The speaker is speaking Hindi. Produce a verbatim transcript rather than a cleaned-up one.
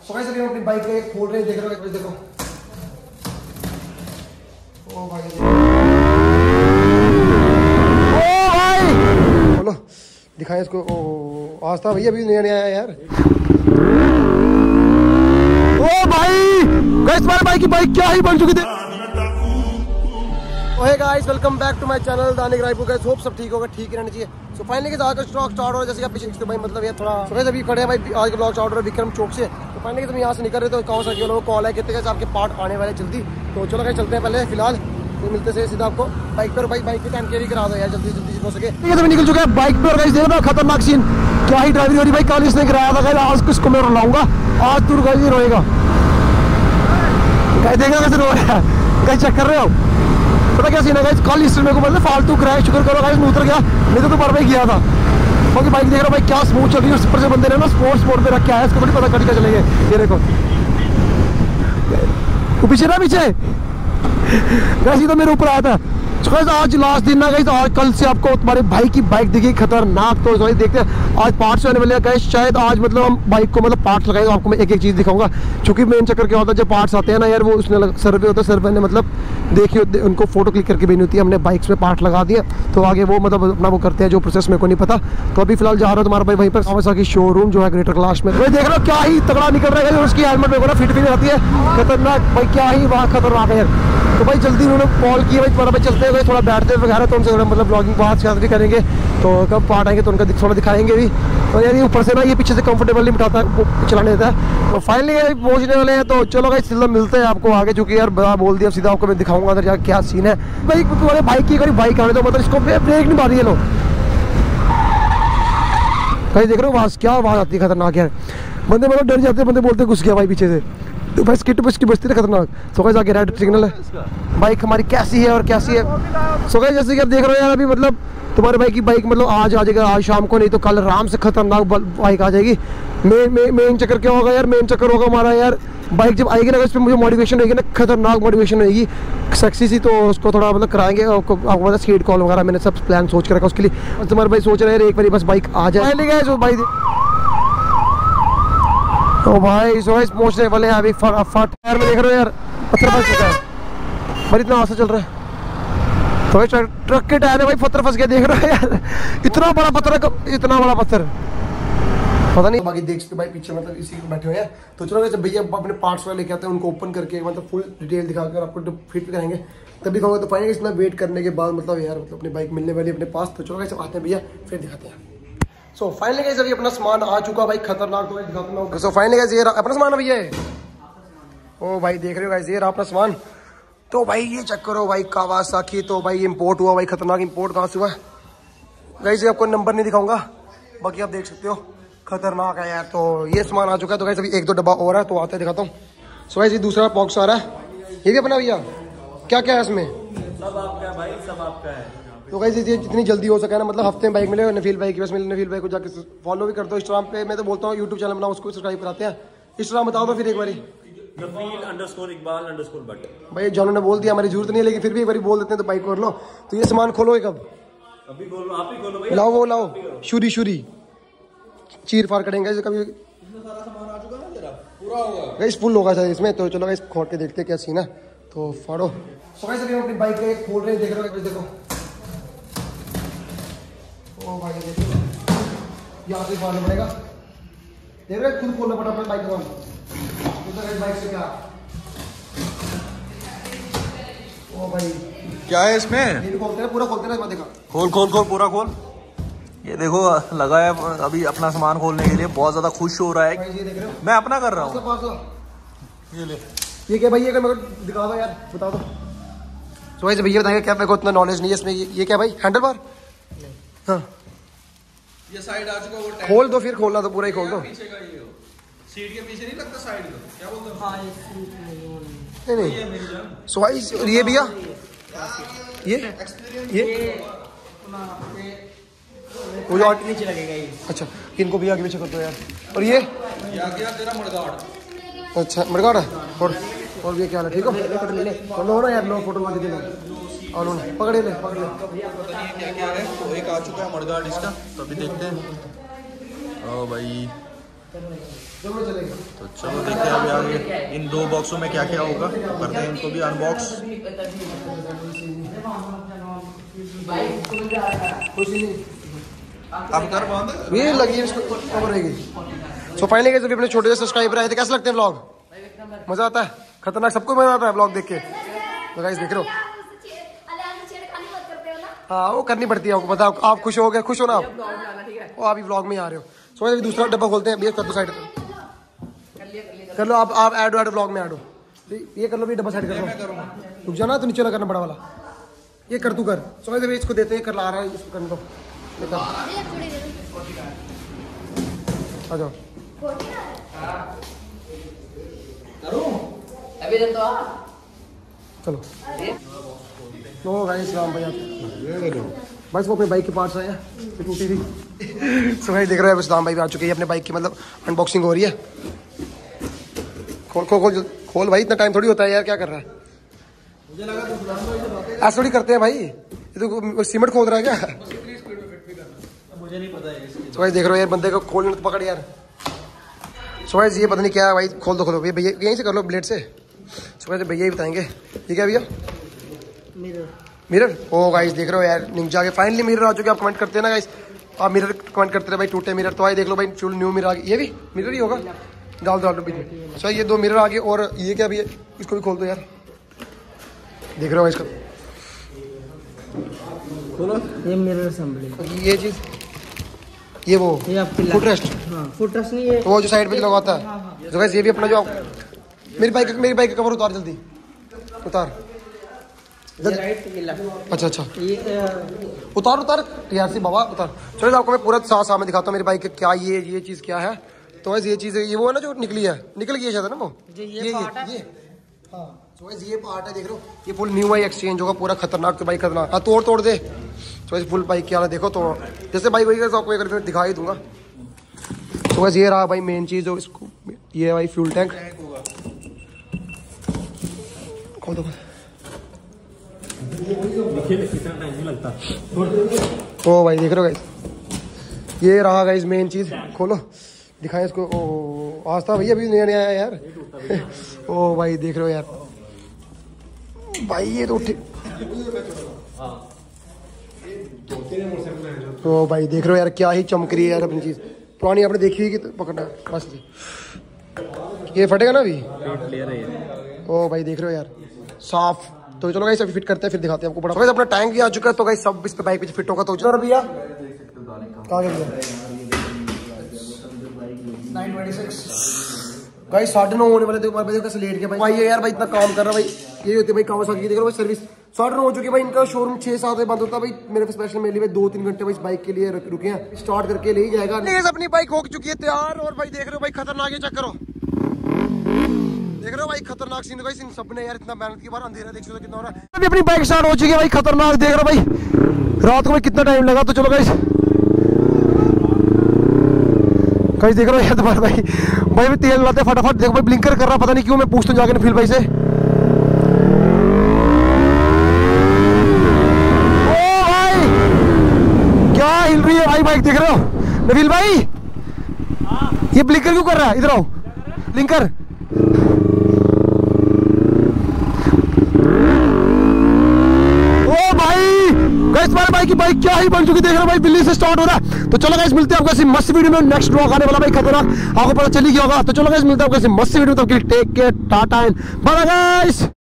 सो गाइस अभी हम अपनी बाइक पे खोल रहे हैं, देख रहे हो देखो। ओ भाई ओ भाई बोलो दिखाएं इसको। ओ आज था भैया, अभी नया नया आया यार। ओ भाई गाइस हमारे भाई की बाइक क्या ही बन चुकी थी। ओहे guys welcome back to my channel Danik Raipur. Guys hope सब ठीक होगा, ठीक रहना चाहिए। सो फाइनली गाइस आज का स्टॉक स्टार्ट हो रहा है, जैसे कि आप पीछे देखते हो भाई, मतलब ये थोड़ा सो गाइस अभी खड़े हैं भाई, आज का ब्लॉग स्टार्ट हो रहा है विक्रम चौक से। तो फाइनली गाइस हम यहाँ से निकल रहे थे, तो कौन सा लोगों को कॉल है कहते हैं आपके पार्ट आने वाले जल्दी। तो चलो गाइस चलते हैं पहले फिलहाल, तो मिलते से सीधा आपको बाइक पर। भाई बाइक की टाइम कैरी करा दो यार जल्दी जल्दी हो सके। ठीक है तो निकल चुका है बाइक पर। गाइस देखो ना खतरनाक सीन, क्या ही ड्राइविंग हो रही भाई। कल इसने कराया था गाइस, आज किसको मैं रुलाऊंगा, आज तू गाइस रोएगा। गाइस देखो कैसे रो रहा है, गाइस चेक कर रहे हो। पता क्या सीन है गाइस, कल इसमें को मतलब फालतू क्रैश, शुक्र करो गाइस उतर गया, नहीं तो तो पर भाई गया था। क्योंकि बाइक देख रहा भाई क्या स्मूथ चल रही है, उस पर से बंदे ने ना स्पोर्ट्स मोड पे रखा है, इसको थोड़ी पता कट के चलेंगे। ये देखो वो पीछे ना पीछे गाइस, ये तो मेरे ऊपर आया था। तो गाइस आज लास्ट दिन ना गाइस, आज कल से आपको तुम्हारे भाई की बाइक दिखी खतरनाक। तो गाइस देखते हैं आज पार्ट्स आने वाले हैं गाइस, शायद आज मतलब हम बाइक को मतलब पार्ट्स लगाएंगे, आपको मैं एक एक चीज दिखाऊंगा। क्योंकि मेन चक्कर क्या होता है, जब पार्ट्स आते हैं ना यार, वो उसने सर्वे होता है, सर्वे ने मतलब देखिए उनको फोटो क्लिक करके भेजनी होती है। हमने बाइक्स में पार्ट लगा दिया, तो आगे वो मतलब अपना वो करते हैं, जो प्रोसेस मेरे को नहीं पता। तो अभी फिलहाल जा रहा हूँ तुम्हारा भाई वहीं पर कावासाकी की शोरूम जो है ग्रेटर कैलाश में। तो देख रहा हूँ क्या ही तगड़ा निकल रहा है, उसकी हेलमेट मेरे को ना फिट भी नहीं आती है, खतरनाक भाई, क्या ही वहाँ खतरनाक है यार। तो भाई जल्दी उन्होंने कॉल किया भाई, तुम्हारा भाई चलते हैं थोड़ा बैठते वगैरह, तो उनसे मतलब ब्लॉगिंग बात शायद भी करेंगे। तो कब पार्ट आएंगे तो उनका थोड़ा दिखाएंगे भी। तो यार ये ऊपर से ना ये पीछे से कंफर्टेबल नहीं बिठाता, वो चलाने देता है। तो फाइनली पहुंचने वाले हैं, तो चलो भाई सीधा मिलते हैं आपको आगे, चूंकि यार बड़ा बोल दिया, सीधा आपको मैं दिखाऊंगा अंदर जाकर क्या सीन है। भाई तुम्हारे बाइक की अगर बाइक आने तो मतलब इसको ब्रेक नहीं मार रही है लोग, कहीं देख रहे हो आवाज, क्या आवाज आती है खतरनाक यार। बंदे मतलब डर जाते हैं, बंदे बोलते घुस गया भाई पीछे से, तो भाई स्किट बस की बजती है खतरनाक। सो गाइस आगे रेड सिग्नल है, बाइक हमारी कैसी है और कैसी है। सो गाइस जैसे कि आप देख रहे हो यार, अभी मतलब तुम्हारे भाई की बाइक मतलब आज आ जाएगा, आज शाम को, नहीं तो कल आराम से खतरनाक बाइक आ जाएगी। मेन मेन मेन चक्कर क्या होगा यार, मेन चक्कर होगा हमारा यार, बाइक जब आएगी ना इस पर मुझे मॉडिफिकेशन होगी ना, खतरनाक मॉडिफिकेशन होगी सेक्सी सी, तो उसको थोड़ा मतलब कराएंगे आपको, आपको मतलब स्कीट कॉल वगैरह मैंने सब प्लान सोच के रखा उसके लिए। और तुम्हारे भाई सोच रहे हैं एक बार बस बाइक आ जाए भाई। तो भाई सो गाइस पहुंचने वाले हैं अभी फटाफट। यार मैं देख रहा हूँ यार पत्थर फंस चुका है भाई, इतना आस्ते चल रहा है। तो ट्रक के टायर में भाई पत्थर फंस गया, देख रहा है यार, इतना बड़ा पत्थर, इतना बड़ा पत्थर पता नहीं। बाकी देख सकते भाई पीछे मतलब इसी को बैठे हुए हैं। तो चलो जब भैया अपने पार्ट्स वाले लेके आते हैं, उनको ओपन करके मतलब फुल डिटेल दिखाकर आपको फिट भी करेंगे, तभी कहूँगा। तो फाइनली इतना वेट करने के बाद मतलब यार मतलब अपनी बाइक मिलने वाली अपने पास। तो चलो सब आते हैं भैया, फिर दिखाते हैं। सो फाइनली गाइस अभी अपना सामान आ चुका भाई, खतरनाक। तो दिखाता हूं। सो फाइनली गाइस ये अपना सामान है भैया, ओ भाई देख रहे हो गाइस ये रहा अपना सामान। तो भाई ये चेक करो भाई, कावासाकी, तो भाई इंपोर्ट हुआ भाई, खतरनाक इंपोर्ट कहाँ से हुआ गाइस, ये आपको नंबर नहीं दिखाऊंगा, बाकी आप देख सकते हो खतरनाक है यार। तो ये सामान आ चुका है। तो गाइस अभी एक दो डब्बा और है, तो आते दिखाता हूँ। सो गाइस ये दूसरा बॉक्स आ रहा है, ये भी अपना भैया, क्या क्या है इसमें? सब आपका भाई, सब आपका है। तो गाइस ये जितनी जल्दी हो सके ना, मतलब हफ्ते में बाइक मिले, नफील भाई की बस मिले, नफील भाई को जाके फॉलो भी कर दो इंस्टाग्राम पे। मैं तो बोलता हूँ यूट्यूब चैनल बनाओ, उसको सब्सक्राइब कराते हैं। इंस्टाग्राम बता दो फिर एक बारी, नफील अंडरस्कोर इकबाल अंडरस्कोर भट्ट। भाई जानू ने बोल दिया, हमारी जरूरत नहीं है, लेकिन फिर भी एक बार बोल देते हैं तो बाइक कर लो। तो ये सामान खोलो एक, अब अभी खोलो, आप ही खोलो भाई, लाओ वो लाओ, शुरी शुरी चीर फाड़ करेंगे कभी। इसमें सारा सामान आ चुका है ना, जरा पूरा होगा गाइस, फुल होगा शायद इसमें। तो चलो गाइस खोल के देखते हैं क्या सीन है, तो फाड़ो। तो गाइस अभी हम अपनी बाइक पे खोल रहे हैं, देख रहे हो देखो, ओ भाई देखो यहाँ से फाड़ना पड़ेगा, देख रहे खुद खोलना पड़ा अपना बाइक का। तो बाइक से क्या, ओ भाई क्या है इसमें? ये भी खोलते हैं, पूरा खोलते हैं, देखा खोल खोल खोल पूरा खोल। ये देखो लगा है अभी अपना सामान खोलने के लिए, बहुत ज्यादा खुश हो रहा है। ये देख रहे हो, मैं अपना कर रहा हूँ। ये ले, ये क्या भाई, ये मेरे को दिखा दो यार, बता दो। तो भाई भैया बताएंगे क्या, मेरे को इतना नॉलेज नहीं है इसमें। ये क्या भाई, हैंडल बार? हाँ ये साइड आ चुका, वो खोल दो, फिर खोलना तो पूरा ही खोल दो। पीछे का ये सीट के पीछे नहीं लगता साइड का, क्या बोलते हो? हाँ, ये सीट नहीं नहीं। सो गाइस ये भैया, ये ये वो जो नीचे लगेगा ये। अच्छा, इनको भी आगे पीछे कर दो यार। और ये ये आ गया तेरा मडगाड़। अच्छा मडगाड़ है। और और ये क्या है, ठीक हो? लो ना यार, लो फोटो लगा दीजिए, और लो पकड़े ले, पकड़ ले। क्या क्या है, तो एक आ चुका है मडगाड़ इसका, तो अभी देखते हैं। ओ भाई दोनों चलेंगे। तो चलो देखते हैं अभी आगे इन दो बॉक्सों में क्या क्या होगा, करते हैं इनको भी अनबॉक्स। अब कर बंद ये लगी इसको कवर रहेगी। सो फाइनली गाइस, अभी अपने छोटे से सब्सक्राइबर आए थे, कैसे लगते हैं व्लॉग? मजा आता है, खतरनाक, सबको मजा आता है व्लॉग देख के। तो गाइस देख रहे हो, हाँ वो करनी पड़ती है आपको, बताओ आप खुश हो गए, खुश हो ना आप, वो अभी व्लॉग में आ रहे हो। सो अभी दूसरा डब्बा खोलते हैं, कर दो साइड कर लो आप, आप ऐड ऐड व्लॉग में ऐड हो, ये कर लो, भी डब्बा साइड कर लो, रुक जाना तो नीचे ना करना बड़ा वाला, ये कर तू कर। सो अभी इसको देते हैं, कर ला रहा है इसको करने दो, आ जाओ चलो। तो गाइस राम भैया बस वो अपने बाइक के पार्ट्स आए हैं, टूटी थी। सो गाइस देख रहे हैं राम भाई भी आ चुके हैं, अपने बाइक की मतलब अनबॉक्सिंग हो रही है। खोल खोल खोल खोल भाई, इतना टाइम थोड़ी होता है यार, क्या कर रहा है? मुझे लगा ऐसा थोड़ी करते हैं भाई, ये तो सीमेंट खोद रहा है क्या? मुझे नहीं पता है। सो गाइस देख रहे हो यार, बंदे को खोलने तो पकड़ यार। सो गाइस ये पता नहीं क्या है भाई, खोल दो खोलो भैया, यहीं से कर लो ब्लेड से। सो गाइस भैया ही बताएंगे ये क्या भैया? मिरर। मिरर, ओ गाइस देख रहे हो यार, निंजा के फाइनली मिरर आ चुके। आप कमेंट करते हैं ना गाइस, आप मिरर कमेंट करते रहे भाई, टूटे मिरर, तो भाई देख लो भाई, फुल न्यू मिरर आ गई। ये भी मिरर ही होगा, डाल दो बीच में। अच्छा ये दो मिरर आ गए, और ये क्या भैया, इसको भी खोल दो यार, देख रहे हो इसका खोलो। ये मिरर असेंबली, ये चीज, ये वो ये आपकी फुट रेस्ट, हाँ फुट रेस्ट नहीं है, तो वो जो साइड पे जो लगाता है। तो गाइस ये भी अपना जो, मेरी बाइक मेरी बाइक का कवर उतार, जल्दी उतार। ये राइट ये लेफ्ट, अच्छा अच्छा ये उतार उतार यार से बाबा उतार। चलो आपको मैं पूरा साथ सामने दिखाता हूँ मेरी बाइक क्या, ये ये चीज़ क्या है। तो वैसे ये चीज़ ये वो है ना जो निकली है, निकल गई है शायद ना वो, ये ये ये ये पार्ट है। ये हाँ तो वैसे ये पार्ट है, देख रहे हो, ये फुल न्यू है, एक्सचेंज होगा पूरा, खतरनाक। तो बाइक खतरनाक, हाँ तोड़ तोड़ दे। तो वैसे फुल बाइक क्या देखो, तो जैसे बाइक वही आपको एक बार दिखा ही दूंगा। तो वैसे ये रहा भाई मेन चीज़, जो इसको ये है भाई फ्यूल टैंक, खोल दो। कितना टाइम नहीं लगता। ओ भाई देख रहे हो गाइस, ये रहा गाइस मेन चीज, खोलो दिखाएं इसको। ओ आस्था भैया अभी नया नया आया यार। ओ भाई देख रहे हो यार भाई, ये तो उठे। ओ भाई देख रहे हो यार, क्या ही चमक रही है यार अपनी चीज, पुरानी आपने देखी हुई कि तो पकड़ना बस। ये फटेगा ना अभी, ओ भाई देख रहे हो यार साफ। तो चलो गाइस अभी फिट करते हैं, फिर दिखाते हैं आपको। बड़ा गाइस अपना टैंक भी आ चुका है, तो गाइस सब इस पे बाइक पे फिट होगा। तो चलो भैया कहाँ गया नाइन ट्वेंटी सिक्स गाइस, साढ़े नौ होने वाले थे, भाई कैसे लेट गया भाई। यार भाई इतना काम कर रहा भाई, ये होती है भाई कावासाकी, देख रहे हो सर्विस साढ़े नौ हो चुकी है भाई। इनका शोरूम छह सात बजे बंद होता है भाई, मेरे स्पेशल मेरे लिए दो तीन घंटे भाई इस बाइक के लिए रुके हैं, स्टार्ट करके ले ही जाएगा। अपनी बाइक हो चुकी है तैयार, और भाई देख रहे हो भाई खतरनाक, ये चेक करो, देख रहे हो भाई खतरनाक सीन भाई, इन सबने यार इतना मेहनत की बार, अंधेरा देख सकते कितना हो रहा है। अभी अपनी बाइक स्टार्ट हो चुकी है भाई, खतरनाक, देख रहे हो भाई रात को भाई कितना टाइम लगा। तो चलो गाइस गाइस देख रहे हो यार दोबारा भाई भाई तेल लाते फटाफट, देखो भाई ब्लिंकर कर रहा, पता नहीं क्यों, मैं पूछता हूँ जाके नफील भाई से। ओ भाई क्या हिल रही है भाई बाइक, देख रहे हो नफील भाई, ये ब्लिंकर क्यों कर रहा है? इधर आओ, ब्लिंकर गाइस, हमारे भाई की बाइक क्या ही बन चुकी, देख रहे हो भाई दिल्ली से स्टार्ट हो रहा है। तो चलो गाइस मिलते हैं आपको ऐसी मस्त वीडियो में, नेक्स्ट ब्लॉग आने वाला भाई खतरनाक, आपको पता चली गया होगा। तो चलो गाइस मिलते हैं आपको ऐसी मस्त वीडियो में, तब के लिए टेक केयर, टाटा एंड बाय गाइस।